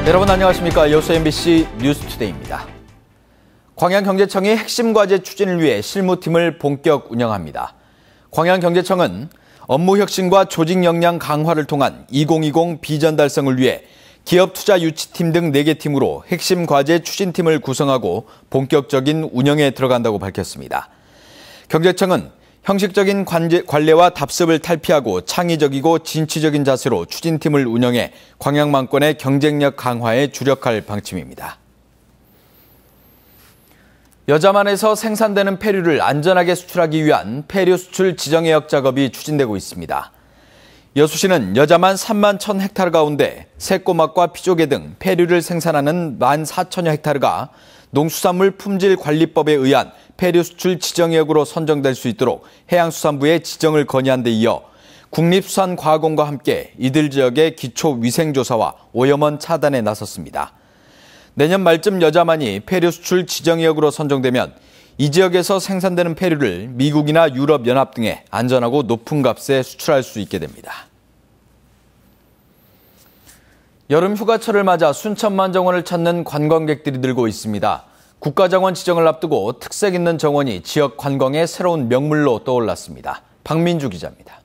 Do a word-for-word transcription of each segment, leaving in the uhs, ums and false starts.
여러분 안녕하십니까. 여수 엠비씨 뉴스투데이입니다. 광양경제청이 핵심 과제 추진을 위해 실무팀을 본격 운영합니다. 광양경제청은 업무 혁신과 조직 역량 강화를 통한 이천이십 비전 달성을 위해 기업 투자 유치팀 등 네 개 팀으로 핵심 과제 추진팀을 구성하고 본격적인 운영에 들어간다고 밝혔습니다. 경제청은 형식적인 관례와 답습을 탈피하고 창의적이고 진취적인 자세로 추진팀을 운영해 광양망권의 경쟁력 강화에 주력할 방침입니다. 여자만에서 생산되는 폐류를 안전하게 수출하기 위한 폐류 수출 지정해역 작업이 추진되고 있습니다. 여수시는 여자만 삼만 천 헥타르 가운데 새꼬막과 피조개 등 폐류를 생산하는 만 사천여 헥타르가 농수산물 품질관리법에 의한 폐류 수출 지정해역으로 선정될 수 있도록 해양수산부에 지정을 건의한 데 이어 국립수산과학원과 함께 이들 지역의 기초위생조사와 오염원 차단에 나섰습니다. 내년 말쯤 여자만이 폐류 수출 지정해역으로 선정되면 이 지역에서 생산되는 폐류를 미국이나 유럽연합 등에 안전하고 높은 값에 수출할 수 있게 됩니다. 여름 휴가철을 맞아 순천만 정원을 찾는 관광객들이 늘고 있습니다. 국가정원 지정을 앞두고 특색 있는 정원이 지역 관광의 새로운 명물로 떠올랐습니다. 박민주 기자입니다.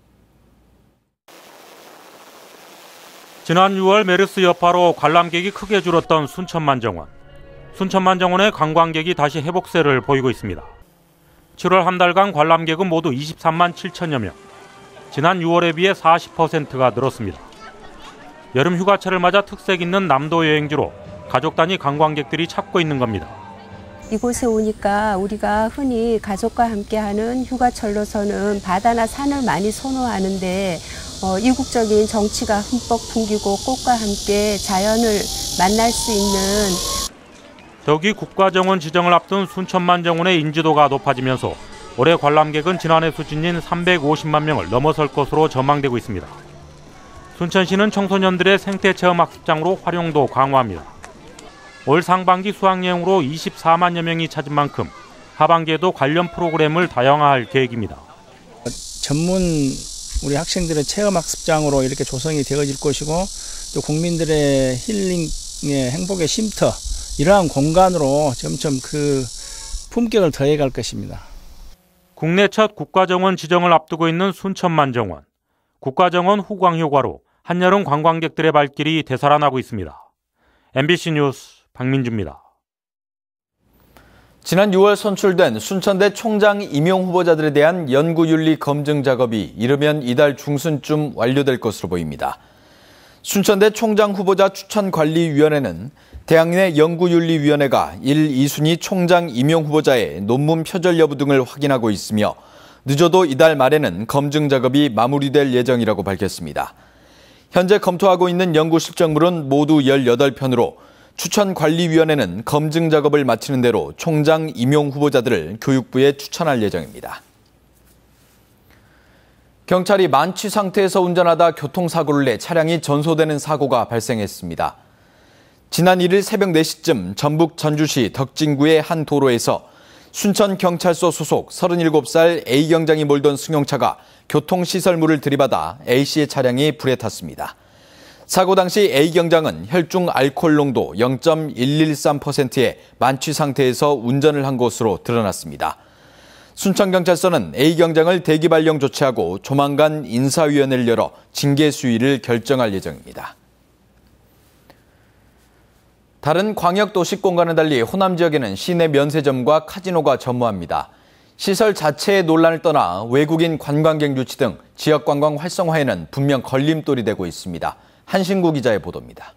지난 유월 메르스 여파로 관람객이 크게 줄었던 순천만 정원. 순천만 정원의 관광객이 다시 회복세를 보이고 있습니다. 칠월 한 달간 관람객은 모두 이십삼만 칠천여 명. 지난 유월에 비해 사십 퍼센트가 늘었습니다. 여름 휴가철을 맞아 특색 있는 남도 여행지로 가족 단위 관광객들이 찾고 있는 겁니다. 이곳에 오니까 우리가 흔히 가족과 함께하는 휴가철로서는 바다나 산을 많이 선호하는데 어, 이국적인 정취가 흠뻑 풍기고 꽃과 함께 자연을 만날 수 있는 더욱이 국가정원 지정을 앞둔 순천만 정원의 인지도가 높아지면서 올해 관람객은 지난해 수준인 삼백오십만 명을 넘어설 것으로 전망되고 있습니다. 순천시는 청소년들의 생태체험학습장으로 활용도 강화합니다. 올 상반기 수학여행으로 이십사만여 명이 찾은 만큼 하반기에도 관련 프로그램을 다양화할 계획입니다. 전문 우리 학생들의 체험학습장으로 이렇게 조성이 되어질 것이고 또 국민들의 힐링의 행복의 쉼터 이러한 공간으로 점점 그 품격을 더해갈 것입니다. 국내 첫 국가정원 지정을 앞두고 있는 순천만 정원. 국가정원 후광 효과로 한여름 관광객들의 발길이 되살아나고 있습니다. 엠비씨 뉴스 박민주입니다. 지난 유월 선출된 순천대 총장 임용 후보자들에 대한 연구윤리 검증 작업이 이르면 이달 중순쯤 완료될 것으로 보입니다. 순천대 총장 후보자 추천관리위원회는 대학 내 연구윤리위원회가 일, 이 순위 총장 임용 후보자의 논문 표절 여부 등을 확인하고 있으며 늦어도 이달 말에는 검증 작업이 마무리될 예정이라고 밝혔습니다. 현재 검토하고 있는 연구 실적물은 모두 열여덟 편으로 추천관리위원회는 검증 작업을 마치는 대로 총장 임용 후보자들을 교육부에 추천할 예정입니다. 경찰이 만취 상태에서 운전하다 교통사고를 내 차량이 전소되는 사고가 발생했습니다. 지난 일 일 새벽 네 시쯤 전북 전주시 덕진구의 한 도로에서 순천경찰서 소속 서른일곱 살 A 경장이 몰던 승용차가 교통시설물을 들이받아 A씨의 차량이 불에 탔습니다. 사고 당시 A 경장은 혈중 알코올 농도 영 점 일일삼 퍼센트의 만취 상태에서 운전을 한 것으로 드러났습니다. 순천경찰서는 A 경장을 대기 발령 조치하고 조만간 인사위원회를 열어 징계 수위를 결정할 예정입니다. 다른 광역도시권과는 달리 호남 지역에는 시내 면세점과 카지노가 전무합니다. 시설 자체의 논란을 떠나 외국인 관광객 유치 등 지역 관광 활성화에는 분명 걸림돌이 되고 있습니다. 한신구 기자의 보도입니다.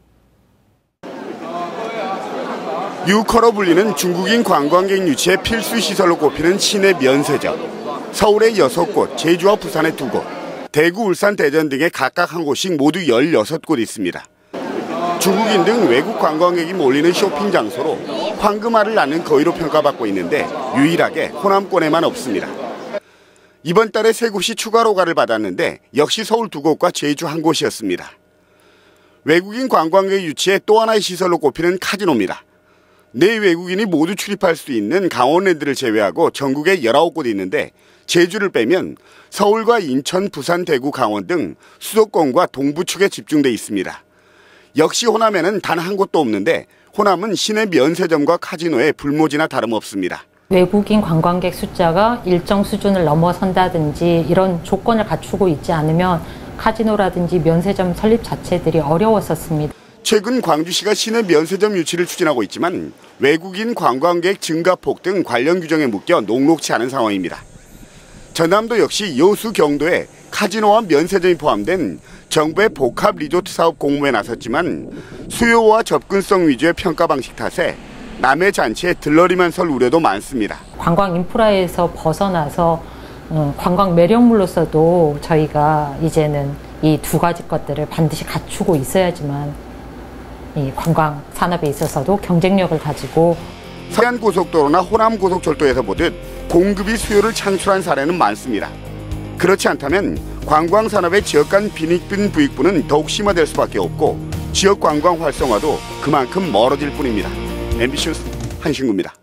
유커로 불리는 중국인 관광객 유치의 필수 시설로 꼽히는 시내 면세점. 서울에 여섯 곳, 제주와 부산에 두 곳, 대구, 울산, 대전 등에 각각 한 곳씩 모두 열여섯 곳 있습니다. 중국인 등 외국 관광객이 몰리는 쇼핑 장소로 황금알을 낳는 거위로 평가받고 있는데 유일하게 호남권에만 없습니다. 이번 달에 세 곳이 추가 허가를 받았는데 역시 서울 두 곳과 제주 한 곳이었습니다. 외국인 관광객 유치의 또 하나의 시설로 꼽히는 카지노입니다. 네 외국인이 모두 출입할 수 있는 강원랜드를 제외하고 전국에 열아홉 곳 있는데 제주를 빼면 서울과 인천, 부산, 대구, 강원 등 수도권과 동부축에 집중돼 있습니다. 역시 호남에는 단 한 곳도 없는데 호남은 시내 면세점과 카지노에 불모지나 다름없습니다. 외국인 관광객 숫자가 일정 수준을 넘어선다든지 이런 조건을 갖추고 있지 않으면 카지노라든지 면세점 설립 자체들이 어려웠었습니다. 최근 광주시가 시내 면세점 유치를 추진하고 있지만 외국인 관광객 증가폭 등 관련 규정에 묶여 녹록치 않은 상황입니다. 전남도 역시 여수, 경도에 카지노와 면세점이 포함된 정부의 복합 리조트 사업 공모에 나섰지만 수요와 접근성 위주의 평가 방식 탓에 남의 잔치에 들러리만 설 우려도 많습니다. 관광 인프라에서 벗어나서 관광 매력물로서도 저희가 이제는 이 두 가지 것들을 반드시 갖추고 있어야지만 이 관광 산업에 있어서도 경쟁력을 가지고 서해안고속도로나 호남고속철도에서 보듯 공급이 수요를 창출한 사례는 많습니다. 그렇지 않다면 관광산업의 지역 간 빈익빈 부익부는 더욱 심화될 수밖에 없고 지역 관광 활성화도 그만큼 멀어질 뿐입니다. 엠비씨 뉴스 한신구입니다.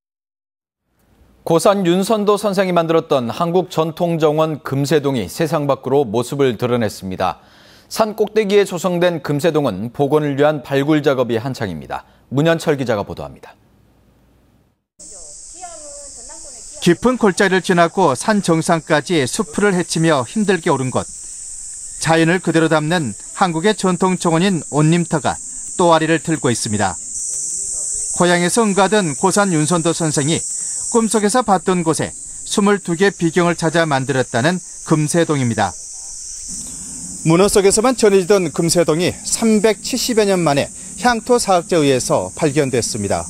고산 윤선도 선생이 만들었던 한국전통정원 금세동이 세상 밖으로 모습을 드러냈습니다. 산 꼭대기에 조성된 금세동은 복원을 위한 발굴 작업이 한창입니다. 문현철 기자가 보도합니다. 깊은 골짜기를 지나고 산 정상까지 수풀을 헤치며 힘들게 오른 곳. 자연을 그대로 담는 한국의 전통 정원인 온림터가 또아리를 들고 있습니다. 고향에서 응가던 고산 윤선도 선생이 꿈속에서 봤던 곳에 스물두 개 비경을 찾아 만들었다는 금세동입니다. 문어 속에서만 전해지던 금세동이 삼백칠십여 년 만에 향토사학자에 의해서 발견됐습니다.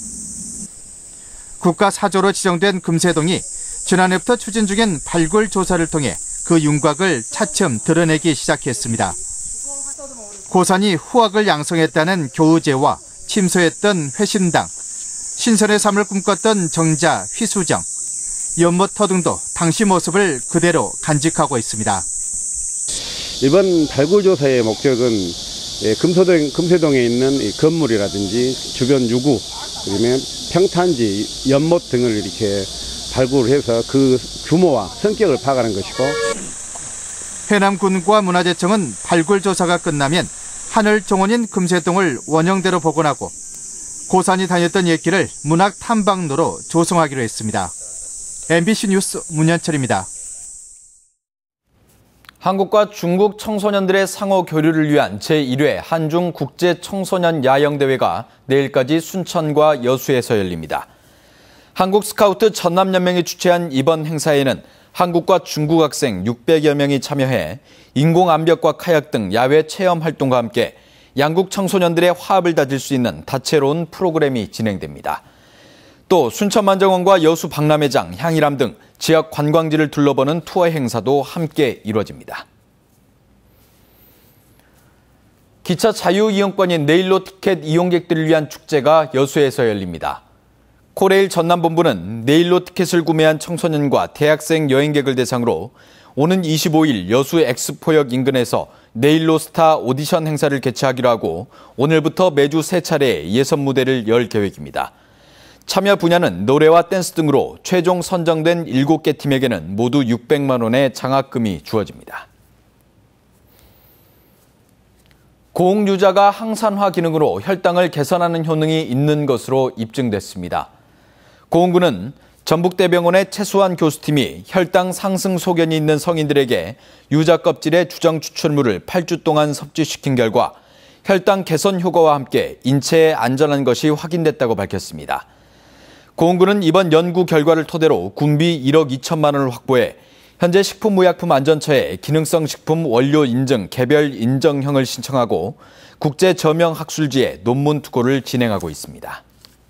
국가사조로 지정된 금세동이 지난해부터 추진 중인 발굴 조사를 통해 그 윤곽을 차츰 드러내기 시작했습니다. 고산이 후학을 양성했다는 교우제와 침소했던 회신당, 신선의 삶을 꿈꿨던 정자, 휘수정, 연못터 등도 당시 모습을 그대로 간직하고 있습니다. 이번 발굴조사의 목적은 금세동, 금세동에 있는 건물이라든지 주변 유구, 그다음에 평탄지, 연못 등을 이렇게 발굴해서 그 규모와 성격을 파악하는 것이고, 해남군과 문화재청은 발굴조사가 끝나면 하늘정원인 금세동을 원형대로 복원하고 고산이 다녔던 옛길을 문학 탐방로로 조성하기로 했습니다. 엠비씨 뉴스 문현철입니다. 한국과 중국 청소년들의 상호 교류를 위한 제일 회 한중 국제 청소년 야영대회가 내일까지 순천과 여수에서 열립니다. 한국 스카우트 전남연맹이 주최한 이번 행사에는 한국과 중국 학생 육백여 명이 참여해 인공암벽과 카약 등 야외 체험 활동과 함께 양국 청소년들의 화합을 다질 수 있는 다채로운 프로그램이 진행됩니다. 또 순천만정원과 여수 박람회장, 향일암 등 지역 관광지를 둘러보는 투어 행사도 함께 이루어집니다. 기차 자유이용권인 네일로 티켓 이용객들을 위한 축제가 여수에서 열립니다. 코레일 전남본부는 네일로 티켓을 구매한 청소년과 대학생 여행객을 대상으로 오는 이십오 일 여수 엑스포역 인근에서 네일로 스타 오디션 행사를 개최하기로 하고 오늘부터 매주 세 차례 예선 무대를 열 계획입니다. 참여 분야는 노래와 댄스 등으로 최종 선정된 일곱 개 팀에게는 모두 육백만 원의 장학금이 주어집니다. 고흥유자가 항산화 기능으로 혈당을 개선하는 효능이 있는 것으로 입증됐습니다. 고흥군은 전북대병원의 최수환 교수팀이 혈당 상승 소견이 있는 성인들에게 유자 껍질의 주정 추출물을 팔 주 동안 섭취시킨 결과 혈당 개선 효과와 함께 인체에 안전한 것이 확인됐다고 밝혔습니다. 고흥군은 이번 연구 결과를 토대로 군비 일억 이천만 원을 확보해 현재 식품의약품안전처에 기능성 식품 원료 인증 개별 인정형을 신청하고 국제저명학술지에 논문 투고를 진행하고 있습니다.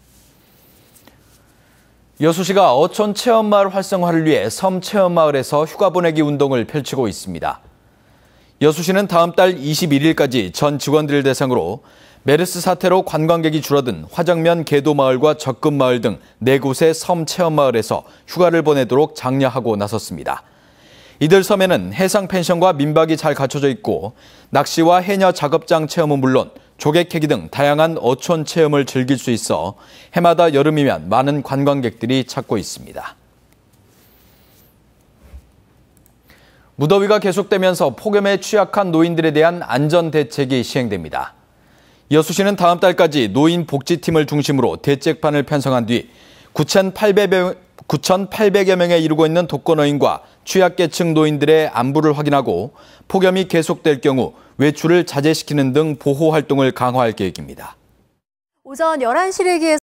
여수시가 어촌 체험마을 활성화를 위해 섬 체험마을에서 휴가 보내기 운동을 펼치고 있습니다. 여수시는 다음 달 이십일 일까지 전 직원들을 대상으로 메르스 사태로 관광객이 줄어든 화정면 계도마을과 적금마을 등 네 곳의 섬 체험마을에서 휴가를 보내도록 장려하고 나섰습니다. 이들 섬에는 해상 펜션과 민박이 잘 갖춰져 있고 낚시와 해녀 작업장 체험은 물론 조개 캐기 등 다양한 어촌 체험을 즐길 수 있어 해마다 여름이면 많은 관광객들이 찾고 있습니다. 무더위가 계속되면서 폭염에 취약한 노인들에 대한 안전 대책이 시행됩니다. 여수시는 다음 달까지 노인 복지팀을 중심으로 대책판을 편성한 뒤 구천팔백여 명에 이르고 있는 독거노인과 취약계층 노인들의 안부를 확인하고 폭염이 계속될 경우 외출을 자제시키는 등 보호 활동을 강화할 계획입니다. 오전 열한 시를 기해